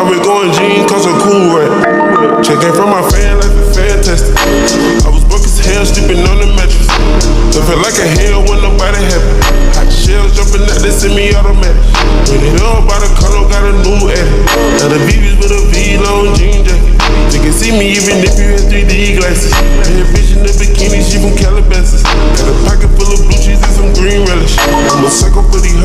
I've been going jeans cause I'm cool, right? Checking from my fan like a fantastic. I was broke as hell, sleeping on the mattress. I felt like a hell when nobody happy. Hot shells jumping out, they send me automatic. When they know about the color, got a new edit. Now the VVs with a V-long jean jacket. They can see me even if you had 3D glasses. Bad bitch in the bikini, she from Calabasas. Got a pocket full of blue cheese and some green relish. I'm a psycho for the